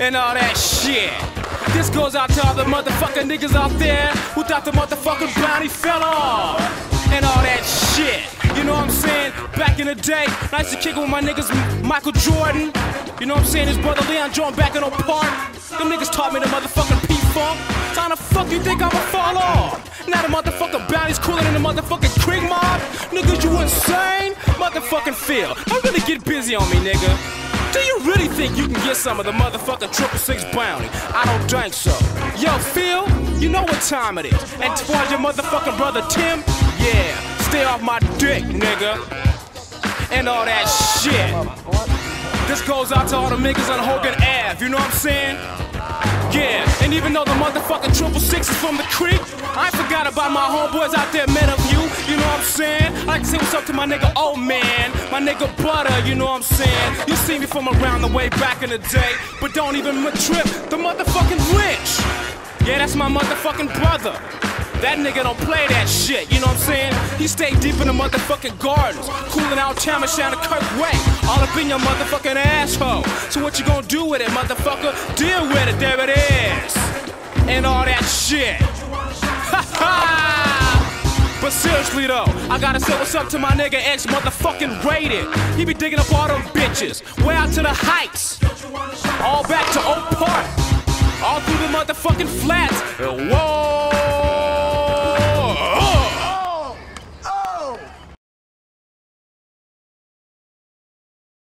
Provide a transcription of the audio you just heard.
and all that shit. This goes out to all the motherfucking niggas out there who thought the motherfucking bounty fell off and all that shit. You know what I'm saying? Back in the day, I used to kick it with my niggas Michael Jordan. You know what I'm saying? His brother Leon Jordan back in Oak Park. Them niggas taught me the motherfucking P-Funk. So how the fuck you think I'ma fall off? Now the motherfucking bounty's cooler than the motherfucking Creek Mob? Niggas, you insane? Motherfucking Phil, don't really get busy on me, nigga. Do you really think you can get some of the motherfucking 666 bounty? I don't think so. Yo, Phil, you know what time it is. And towards your motherfucking brother Tim, yeah, stay off my dick, nigga. And all that shit. This goes out to all the niggas on Hogan Ave, you know what I'm saying? Yeah, and even though the motherfucking 666 is from the creek, I ain't forgot about my homeboys out there, men of you know what I'm saying? I like to say what's up to my nigga Old Man, my nigga Butter, you know what I'm saying? You see me from around the way back in the day, but don't even trip the motherfucking Rich. Yeah, that's my motherfucking brother. That nigga don't play that shit, you know what I'm saying? He stay deep in the motherfucking gardens, cooling out Tamashan and Kirk Way, all up in your motherfucking asshole. So what you gonna do with it, motherfucker? Deal with it, there it is. And all that shit. Ha ha! But seriously though, I gotta say what's up to my nigga X motherfucking Rated. He be digging up all them bitches, way out to the heights, all back to Oak Park, all through the motherfucking flats. Whoa!